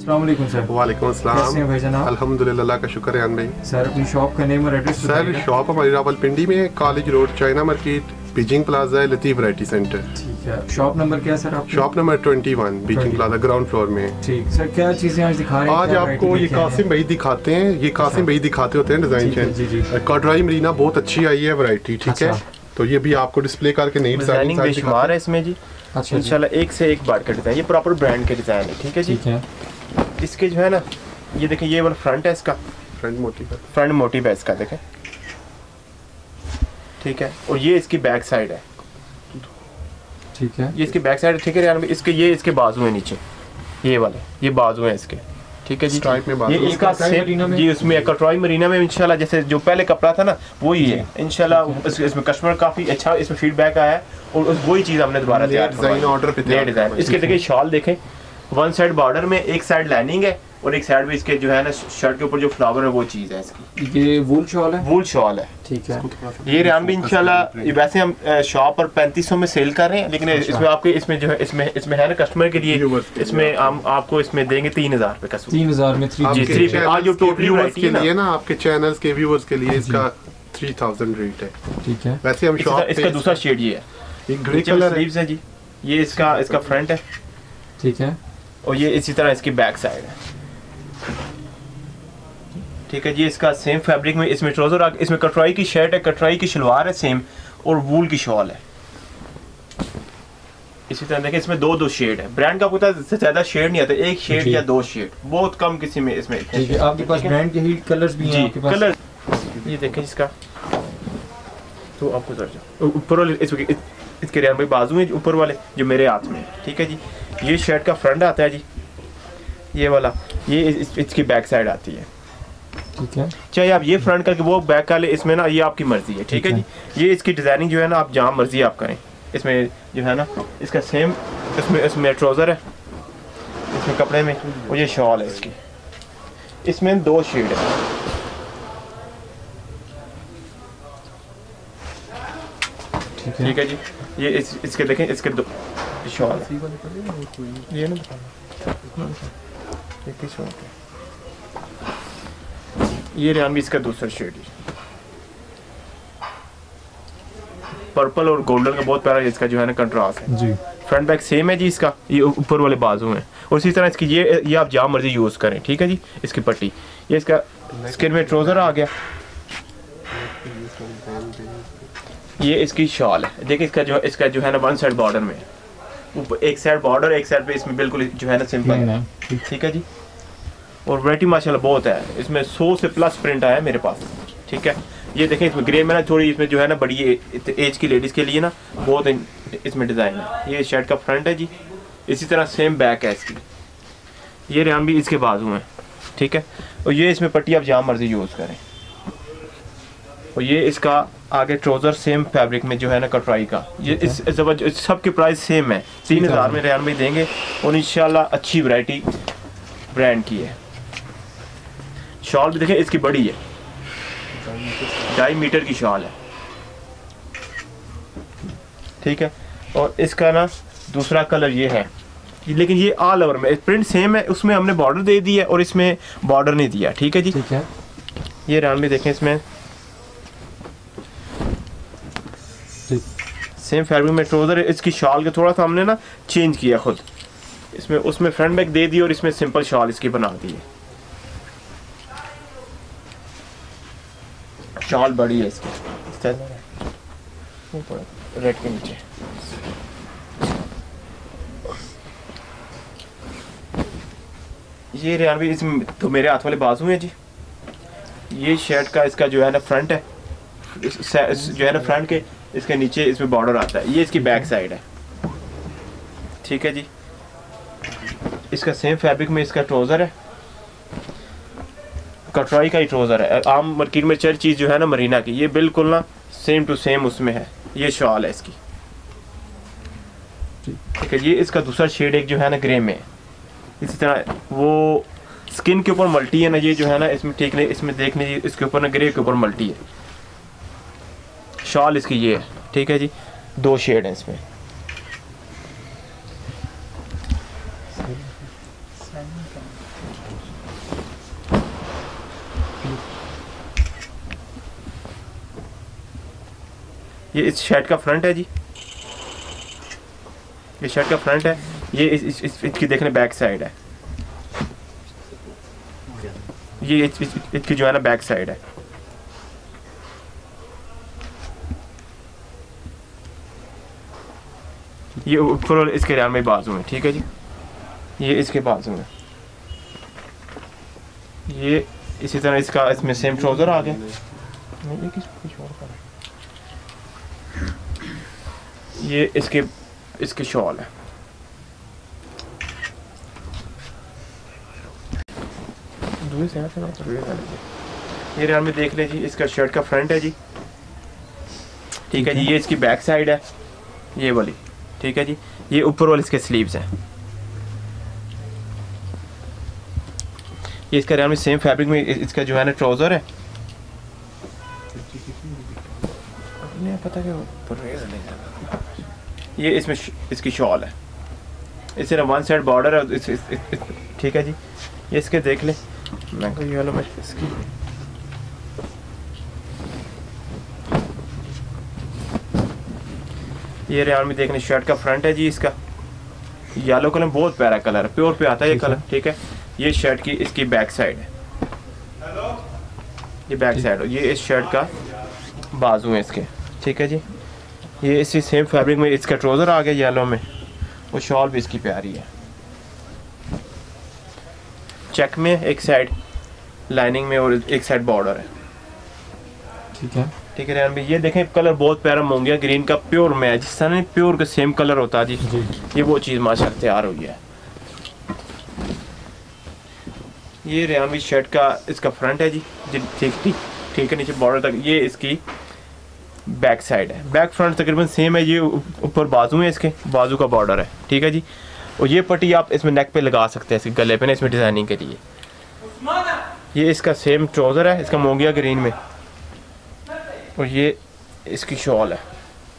अस्सलाम वालेकुम सर। वालेकुम अस्सलाम। कैसे हैं भाईजान आप? अल्हम्दुलिल्लाह, अल्लाह का शुक्र है अन भाई। सर अपनी शॉप का नेम और एड्रेस सर बताइएगा। शॉप हमारी रावलपिंडी में, college road, China market, Beijing plaza, Latif variety centre. ठीक है, शॉप नंबर क्या है सर आपका? Shop number 21 Beijing plaza ground floor में। ठीक सर, क्या चीज़ें आज दिखा रहे हैं? आज क्या आपको variety ये लेके आए हैं? कासिम भाई दिखाते हैं, ये कासिम भाई दिखाते होते हैं डिजाइन ठीक है, जी, जी। चेंज। कटराई मरीना बहुत अच्छी आई है वैरायटी, ठीक है। अच्छा। तो ये भी आपको डिस्प्ले करके नई डिजाइनिंग बेशुमार है इसमें जी। अच्छा जी। इंशाल्लाह एक से एक बार का डिजाइन, ये प्रॉपर ब्रांड के डिजाइन है, ठीक है जी। ठीक है, इसके जो है ना, ये देखें, ये वाला फ्रंट है इसका, फ्रंट मोटिव है। फ्रंट मोटिव है इसका, देखें, ठीक है। और ये इसकी बैक साइड है, ठीक है, ये इसकी बैक साइड है, ठीक है यार। इसके ये इसके बाजू है नीचे, ये वाले ये बाजू है इसके, ठीक है जी। स्ट्राइप में बाजू। ये इसका कटराई मरीना सेम में? जी, उसमें कटराई मरीना में इंशाल्लाह जैसे जो पहले कपड़ा था ना वही है इंशाल्लाह। इसमें कस्टमर काफी अच्छा इसमें फीडबैक आया है और वही चीज हमने दोबारा तैयार डिजाइन ऑर्डर पे नया डिजाइन। इसके देखिए शॉल देखें, वन साइड बॉर्डर में, एक साइड लाइनिंग है और एक साइड में इसके जो है ना शर्ट के ऊपर जो फ्लावर है वो चीज है इसकी। ये वूल शॉल है? वूल शॉल है, ठीक है। ये रेहान भी इंशाल्लाह ये वैसे हम शॉप पर 3500 में सेल कर रहे हैं, लेकिन इसमें आपके इसमें जो है इसमें है ना कस्टमर के लिए, इसमें हम आपको इसमें देंगे 3000 रुपए का सूट। 3000 में 3 जी, आपके 3 पे। आज जो चैनल्स के टोटली व्यूअर्स वैरायटी के है ना, लिए ना, आपके चैनल्स के व्यूअर्स के लिए इसका 3000 रेट है। ठीक है, वैसे हम शॉप इसका दूसरा शेड ये है, ये ग्रे नीचे में कलर है। स्लीव्स है जी। ये इसका फ्रंट है ठीक है, और ये इसी तरह इसकी बैक साइड है, ठीक है जी। इसका सेम फैब्रिक में इसमें ट्राउजर, इसमें कटराई की शर्ट है, कटराई की शलवार है सेम, और वूल की शॉल है। इसी तरह देखिए इसमें दो शेड है। ब्रांड का पता से ज्यादा शेड नहीं आता, एक शेड जी। या 2 शेड, बहुत कम किसी में इसमें। ठीक है। आपके पास ब्रांड के ही कलर्स भी हैं जी आपके पास? कलर, ये देखें इसका, तो आपको उधर जाओ ऊपर वाले इसके रेहान भाई बाजू है ऊपर वाले जो मेरे हाथ में है, ठीक है जी। ये शर्ट का फ्रंट आता है जी, ये वाला, ये इसकी बैक साइड आती है, ठीक है, चाहे आप ये फ्रंट करके वो बैक कर ले, इसमें ना ये आपकी मर्जी है, ठीक है जी। ये इसकी डिजाइनिंग जो है ना आप जहाँ मर्जी आप करें। इसमें जो है ना इसका सेम इसमें ट्राउजर है इसमें कपड़े में, और ये शॉल है इसकी, इसमें 2 शेड है, ठीक है जी। ये इसके देखें, इसके 2 शॉल है, ये ना ये रेहान भी इसका दूसरा शेड है, पर्पल और गोल्डन का बहुत प्यारा इसका जो है ना कंट्रास्ट है जी। फ्रंट बैक सेम है जी इसका, ये ऊपर वाले बाजू हैं, और इसी तरह इसकी ये आप जहाँ मर्जी यूज़ करें, ठीक है जी। इसकी पट्टी, ये इसका स्किन में ट्राउजर आ गया, ये इसकी शॉल है। देखिए इसका जो है ना वन साइड बॉर्डर में, ऊपर एक साइड बॉर्डर, एक साइड पे इसमें बिल्कुल जो है ना सिंपल है, ठीक है जी। और वैरायटी माशाल्लाह बहुत है, इसमें 100 से प्लस प्रिंट आया है मेरे पास, ठीक है। ये देखें इसमें ग्रे में ना थोड़ी, इसमें जो है ना बड़ी एज की लेडीज़ के लिए ना बहुत इसमें डिज़ाइन है। ये शर्ट का फ्रंट है जी, इसी तरह सेम बैक है इसकी, ये रेहान भी इसके बाजू हैं, ठीक है। और ये इसमें पट्टी आप जहाँ मर्जी यूज़ करें, और ये इसका आगे ट्राउजर सेम फैब्रिक में जो है ना कटराई का, ये इस सबके प्राइस सेम है, 3000 में रेहान भाई देंगे, और इंशाल्लाह अच्छी वैरायटी ब्रांड की है। शॉल भी देखें इसकी बड़ी है, 2.5 मीटर की शॉल है, ठीक है। और इसका ना दूसरा कलर ये है, लेकिन ये ऑल ओवर में प्रिंट सेम है, उसमें हमने बॉर्डर दे दी है और इसमें बॉर्डर नहीं दिया, ठीक है जी। ठीक है, ये रेहान भी देखें, इसमें सेम फैब्रिक में ट्राउजर है, इसकी शॉल का थोड़ा सा हमने ना चेंज किया खुद, इसमें उसमें फ्रंट बैक दे दी और इसमें सिंपल शॉल इसकी बना दी है। शॉल बड़ी है इसकी, रेड के नीचे, ये रेहान भी इसमें तो मेरे हाथ वाले बाजू हैं जी। ये शर्ट का इसका जो है ना फ्रंट है, जो है ना फ्रंट के इसके नीचे इसमें बॉर्डर आता है, ये इसकी बैक साइड है, ठीक है जी। इसका सेम फैब्रिक में इसका ट्राउजर है, कटराई का ही ट्राउजर है। आम मार्केट में चल चीज़ जो है ना मरीना की, ये बिल्कुल ना सेम टू सेम उसमें है। ये शॉल है इसकी, ठीक है। ये इसका दूसरा शेड एक जो है ना ग्रे में है, इसी तरह वो स्किन के ऊपर मल्टी है ना, ये जो है ना इसमें ठीक नहीं, इसमें देख लीजिए इसके ऊपर ना ग्रे के ऊपर मल्टी है। शॉल इसकी ये है, ठीक है जी। 2 शेड है इसमें, ये इस शर्ट का फ्रंट है जी, ये शर्ट का फ्रंट है। ये इसकी देखने बैक साइड है, ये इसकी जो है ना बैक साइड है। ये ऊपर इसके रियान में बाजू में, ठीक है जी, ये इसके बाजू में। ये इसी तरह इसका इसमें सेम ट्राउजर आ गया। ये कुछ और का ये इसके शॉल है। ये रियान में देख लें जी, इसका शर्ट का फ्रंट है जी, ठीक है जी। ये इसकी बैक साइड है, ये वाली, ठीक है जी। ये ऊपर वाले इसके स्लीव्स हैं। ये इसका रियान में सेम फैब्रिक में इसका जो है ना ट्राउजर है। पता ये इसमें इसकी शॉल है, इस तरह वन साइड बॉर्डर है, ठीक है जी। ये इसके देख ले, मैं को ये वाला मैं इसकी ये रियान में देखने शर्ट का फ्रंट है जी। इसका येलो कलर बहुत प्यारा कलर है, प्योर पे आता है ये कलर, ठीक है। ये शर्ट की इसकी बैक साइड है, ये बैक साइड है। ये इस शर्ट का बाजू है इसके, ठीक है जी। ये इसी सेम फैब्रिक में इसका ट्राउजर आ गया येलो में, वो शॉल भी इसकी प्यारी है। चेक में एक साइड लाइनिंग में और एक साइड बॉर्डर है, ठीक है, ठीक है रियान भाई। ये देखें कलर बहुत प्यारा मोंगिया ग्रीन का प्योर में है, जिस तरह प्योर का सेम कलर होता है जी, ये वो चीज़ माशाल्लाह तैयार हुई है। ये रियान भाई शर्ट का इसका फ्रंट है जी, ठीक है, नीचे बॉर्डर तक। ये इसकी बैक साइड है, बैक फ्रंट तकरीबन सेम है। ये ऊपर बाजू है, इसके बाजू का बॉर्डर है, ठीक है जी। और ये पट्टी आप इसमें नेक पे लगा सकते हैं, इसके गले पे ना, इसमें डिज़ाइनिंग के लिए। ये इसका सेम ट्राउज़र है, इसका मोंगिया ग्रीन में, और ये इसकी शॉल है,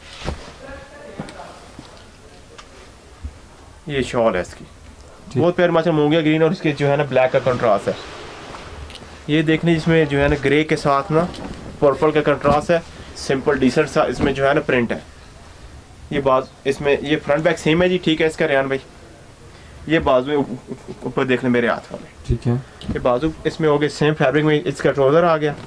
ये शॉल है इसकी, बहुत प्यार माशा मोंगिया ग्रीन और इसके जो है ना ब्लैक का कंट्रास्ट है। ये देखने जिसमें जो है ना ग्रे के साथ ना पर्पल का कंट्रास्ट है, सिंपल डिसेंट सा इसमें जो है ना प्रिंट है। ये इसमें ये फ्रंट बैक सेम है जी, ठीक है इसका रियान भाई। ये बाजू ऊपर देख लें मेरे हाथ वाले, ठीक है। ये बाजू इसमें हो गए सेम फैब्रिक में, इसका ट्राउजर आ गया।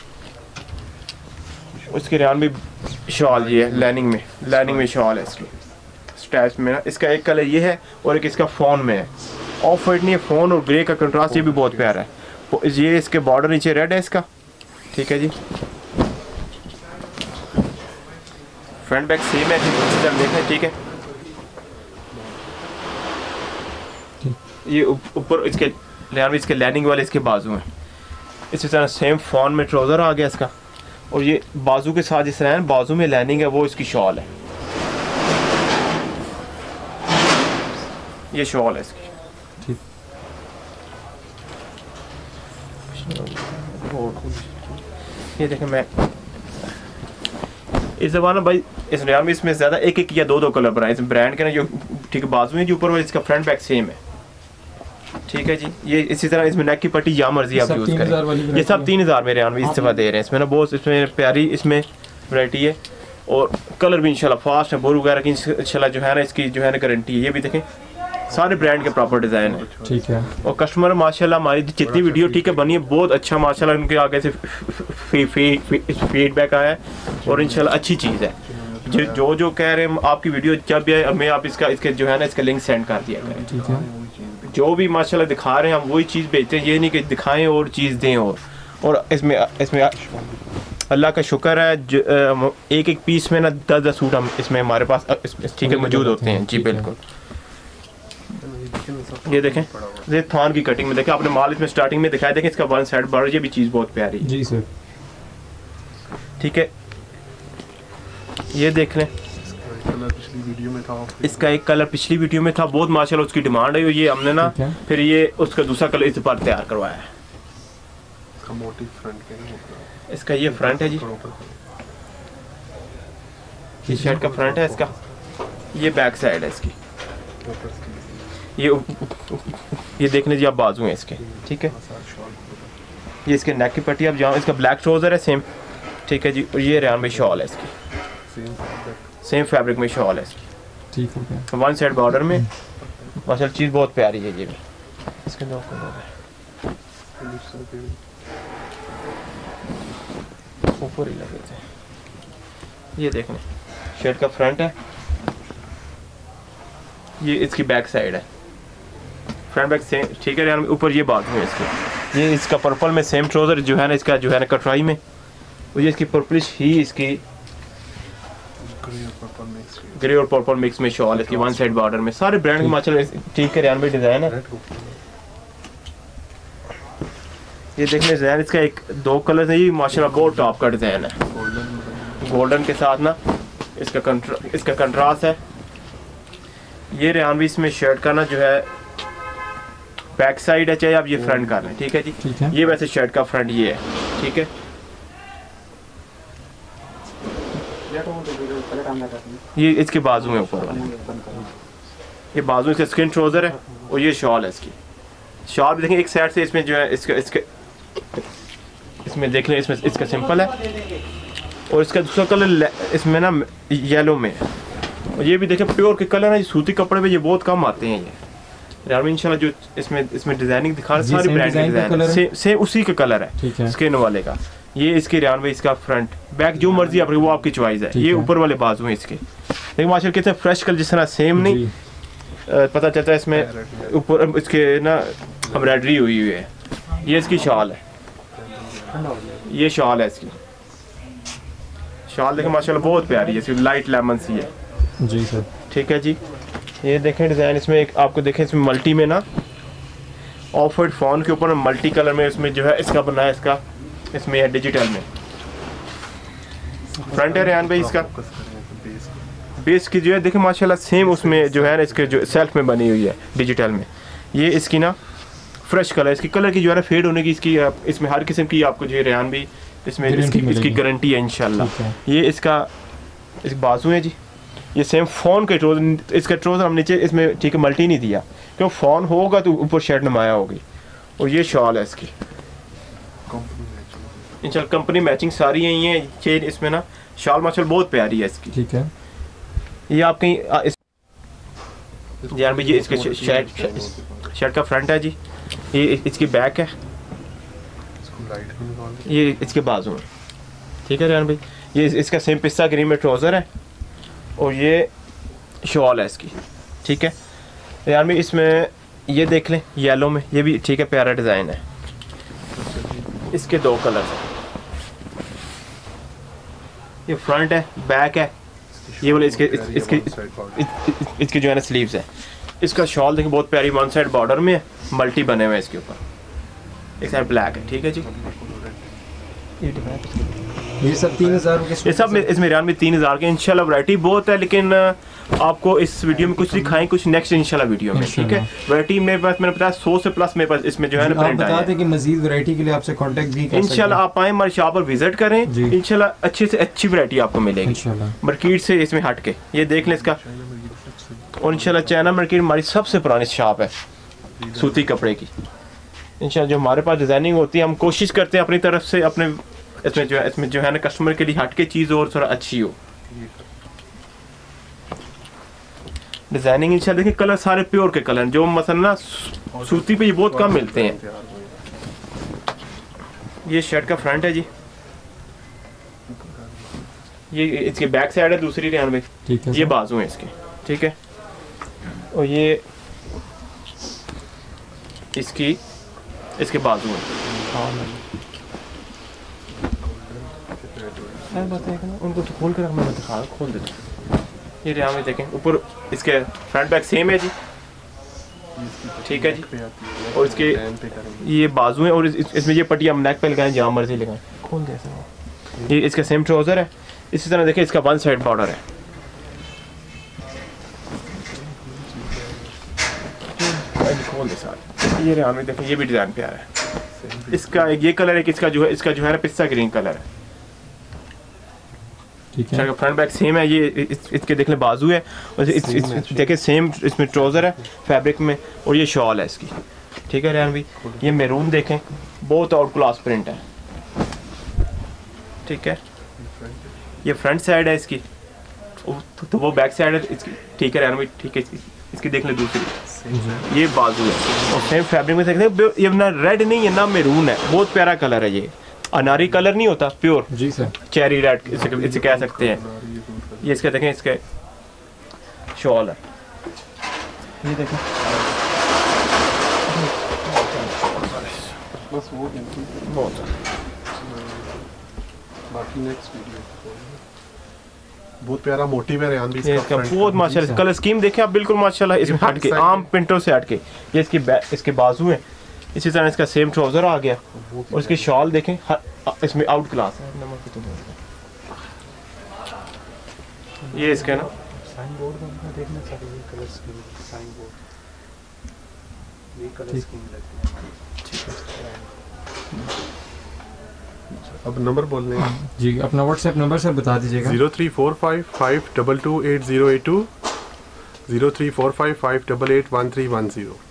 उसके रियान भी शॉल ये है, लाइनिंग में शॉल है इसकी स्टैच में ना। इसका एक कलर ये है और एक इसका फोन में है, ऑफ वाइट नहीं है, फोन और ग्रे का कंट्रास्ट ये भी बहुत प्यारा है। ये इसके बॉर्डर नीचे रेड है इसका, ठीक है जी। फ्रंट बैक सेम है, देखें, ठीक है। ये ऊपर इसके रियान में इसके लाइनिंग वाले इसके बाजू हैं, इसी तरह सेम फोन में ट्राउजर आ गया इसका। और ये बाजू के साथ जिस तरह बाजू में लाइनिंग है वो इसकी शॉल है, ये शॉल है इसकी, ठीक। ये देखें मैं इस जमाना भाई इस रियान में इसमें ज़्यादा एक या दो कलर बनाए इस ब्रांड के ना, जो ठीक है बाजू में जो ऊपर वाले इसका फ्रंट बैक सेम है, ठीक है जी। ये इसी तरह इसमें नेक की पट्टी या मर्जी आप यूज़ करें। ये सब 3000 में रियान में इस दफ़ा दे रहे हैं। इसमें ना बहुत इसमें प्यारी इसमें वैरायटी है और कलर भी इंशाल्लाह फास्ट है, बोर वगैरह की इंशाल्लाह जो है ना इसकी जो है ना गारंटी है। ये भी देखें सारे ब्रांड के प्रॉपर डिज़ाइन है, ठीक है। और कस्टमर माशाल्लाह हमारी जितनी वीडियो ठीक है बनी है बहुत अच्छा माशाल्लाह उनके आगे से फीडबैक आया है और इंशाल्लाह अच्छी चीज़ है। जो कह रहे हैं आपकी वीडियो जब भी आए हमें आप इसके जो है ना इसका लिंक सेंड कर दिया करें, ठीक है। एक भी माशाल्लाह दिखा रहे हैं हम वही चीज़ भेजते हैं, ये नहीं कि दिखाएं और चीज़ दें। और इसमें अल्लाह का शुक्र है एक पीस में ना 10 सूट हम इसमें हमारे पास ठीक है मौजूद होते हैं जी, बिल्कुल। ये देखें ये थान की कटिंग में देखें, आपने माल इसमें स्टार्टिंग में दिखाया, देखें इसका वन साइड बॉर्डर, ये भी चीज़ बहुत प्यारी है जी सर, ठीक है। ये देख लें वीडियो में था, इसका एक कलर पिछली वीडियो में था, बहुत माशाल्लाह उसकी डिमांड है, ये हमने ना फिर ये उसका दूसरा कलर इस पर तैयार करवाया है। इसका मोटिव फ्रंट पे, इसका ये फ्रंट है जी, ये शर्ट का फ्रंट है इसका, ये बैक साइड है इसकी, ये देखने जी आप बाजू हैं इसके, ठीक है। ये इसके नेक की पट्टी आप जहाँ, इसका ब्लैक ट्राउजर है सेम, ठीक है जी। और ये रियान भाई शॉल है इसकी, सेम फैब्रिक में शॉल है इसकी। ठीक हो गया। वन साइड बॉर्डर में माशाल्लाह चीज़ बहुत प्यारी है ये भी। इसके दो कलर है, ऊपर ही लगे थे। ये देख लें, शर्ट का फ्रंट है, ये इसकी बैक साइड है, फ्रंट बैक सेम। ठीक है यार, ऊपर ये बात है इसकी। ये इसका पर्पल में सेम ट्राउज़र जो है ना, इसका जो है ना कटराई में, और ये इसकी पर्पलिश ही इसकी ग्रे और पर्पल मिक्स में शॉल है इसकी, वन साइड बॉर्डर में। सारे ब्रांड के माशाल्लाह ठीक है यार भाई डिज़ाइन है। ये देखने डिज़ाइन इसका एक दो कलर है, ये माशाल्लाह बहुत टॉप का डिज़ाइन है, गोल्डन के साथ ना इसका कंट्रास्ट है। ये रेहान भी इसमें शर्ट का ना जो है बैक साइड है, चाहे आप ये फ्रंट कर लें। ठीक है जी, ठीक है। ये वैसे शर्ट का फ्रंट ये है। ठीक है, ये इसके बाजू में ऊपर वाले, ये बाजू इसका स्किन ट्राउजर है, और ये शॉल है इसकी। शॉल भी देखें एक साइड से इसमें जो है इसमें देख लें, इसमें इसका सिंपल है, और इसका दूसरा कलर इसमें ना येलो में है। और ये भी देखें प्योर के कलर है, सूती कपड़े में ये बहुत कम आते हैं। ये यार इंशाल्लाह जो इसमें डिजाइनिंग दिखा रहे सारी ब्रांड के डिजाइन सेम उसी का कलर है स्किन वाले का। ये इसके रियान भाई इसका फ्रंट बैक जो मर्जी आप वो आपकी चॉइस है। ये ऊपर वाले बाजू हैं इसके, लेकिन माशाल्लाह कितने फ्रेश कलर, जिस तरह सेम नहीं पता चलता है इसमें ऊपर इसके ना एम्ब्रॉयडरी हुई हुई है। ये इसकी शॉल है, ये शॉल है इसकी। शॉल देखें माशाल्लाह बहुत प्यारी है, इसकी लाइट लेमन सी है जी सर। ठीक है जी, ये देखें डिज़ाइन इसमें एक आपको देखें इसमें मल्टी में ना ऑफ वाइट फॉन के ऊपर मल्टी कलर में इसमें जो है इसका बना है, इसका इसमें है डिजिटल में फ्रंट है रेहान भाई। इसका बेस की जो है देखें माशाल्लाह सेम उसमें जो है ना इसके जो सेल्फ में बनी हुई है डिजिटल में। ये इसकी ना फ्रेश कलर, इसकी कलर की जो है ना फेड होने की इसकी इसमें हर किस्म की आपको जो है रेहान भाई इसमें इसकी गारंटी है इंशाल्लाह। ये इसका बाजू है जी, ये सेम फोन के ट्रोजर, इसका ट्रोजर हम नीचे इसमें ठीक है मल्टी नहीं दिया, क्यों फोन होगा तो ऊपर शर्ट नुमाया होगी। और ये शॉल है इसकी इंशाल्लाह कंपनी मैचिंग सारी यही है। चेन इसमें ना शॉल माशाल्लाह बहुत प्यारी है इसकी। ठीक है, ये आप कहीं यार भाई ये इसके शर्ट का फ्रंट है जी, ये इसकी बैक है, ये इसके बाजू में। ठीक है यार भाई, ये इसका सेम पिस्ता ग्रीन में ट्राउज़र है, और ये शॉल है इसकी। ठीक है यार भाई, इसमें ये देख लें येलो में, ये भी ठीक है प्यारा डिज़ाइन है। इसके दो कलर हैं, ये फ्रंट है बैक है, ये बोले इसके जो है ना स्लीव्स है। इसका शॉल देखिए बहुत प्यारी वन साइड बॉर्डर में है, मल्टी बने हुए हैं इसके ऊपर, एक साइड ब्लैक है। ठीक है जी, ये सब 3000 के, ये सब इसमें रियान में 3000 के इंशाल्लाह वैरायटी बहुत है, लेकिन आपको इस वीडियो में कुछ दिखाएं कुछ नेक्स्ट इंशाल्लाह वीडियो में। ठीक है, वैरायटी मेरे पास मैंने बताया 100 से प्लस मेरे पास इसमें जो है ना प्रिंट आया है। कि मजीद वैरायटी के लिए आपसे कांटेक्ट भी कर सकते हैं। इंशाल्लाह आप आए हमारे शॉप पर विजिट करें, इंशाल्लाह अच्छी से अच्छी वैरायटी आपको मिलेगी मार्केट से इसमें हट के। ये देख लें इसका, और इंशाल्लाह चाइना मार्केट हमारी सबसे पुरानी शॉप है सूती कपड़े की। इंशाल्लाह जो हमारे पास डिज़ाइनिंग होती है हम कोशिश करते हैं अपनी तरफ से अपने इसमें जो है ना कस्टमर के लिए हट के चीज़ और थोड़ा अच्छी हो। डिज़ाइनिंग इंशाल्लाह देखिए कलर सारे प्योर के कलर जो मसलन ना सूती पे ये बहुत कम मिलते हैं। ये शर्ट का फ्रंट है जी, ये इसके बैक साइड है दूसरी रेहान में। ठीक है, ये बाजू है इसके। ठीक है, और ये इसके बाजू है। उनको तो खोल कर मैं दिखा खोल देता। ये रेहान में देखें ऊपर इसके फ्रंट बैक सेम है जी। ठीक है जी, और इसके ये बाजू है, और इसमें ये पट्टी हम नेक पे लगाएं जहाँ मर्जी लगाएं, खोल दे सर। ये इसका सेम ट्राउज़र है। इसी तरह देखें इसका वन साइड बॉर्डर है। खोल दे सर। ये रेहान में देखें ये भी डिज़ाइन प्यारा है। इसका ये कलर है कि इसका जो है ना पिस्ता ग्रीन कलर है। ठीक है, फ्रंट बैक सेम है। ये इसके देख ले बाजू है, और देखे सेम इसमें ट्राउज़र है फैब्रिक में, और ये शॉल है इसकी। ठीक है रेहान भाई, ये मैरून देखें बहुत आउट क्लास प्रिंट है। ठीक है, ये फ्रंट साइड है इसकी, तो वो बैक साइड है इसकी, ठीक है रहना, ठीक है। इसकी देख ले दूसरी, ये बाजू है और सेम फैब्रिक में देखते हैं। ये ना रेड नहीं है ना मैरून है, बहुत प्यारा कलर है। ये अनारी कलर नहीं होता, प्योर जी सर, चेरी रेड इसे कह सकते हैं। ये इसके देखें, इसके शॉल है, ये देखें। बस वो बहुत बाकी नेक्स्ट वीडियो बहुत प्यारा मोटिव है रेयान भी ये इसका बहुत माशाल्लाह। कलर स्कीम देखें आप, बिल्कुल माशाल्लाह इसमें हट के, आम पिंटो से हट के। ये इसके बाजू हैं, इसी तरह इसका सेम ट्राउजर आ गया और इसकी शॉल देखें, इसमें आउट क्लास है। ये इसका ना साइन बोर्ड को अपना देखना चाहिए, कलर स्कीम साइन बोर्ड, ये कलर स्कीम लगती है। अब नंबर बोलने हैं जी, अपना व्हाट्सएप नंबर सर बता दीजिएगा। 034552288082 034558881310।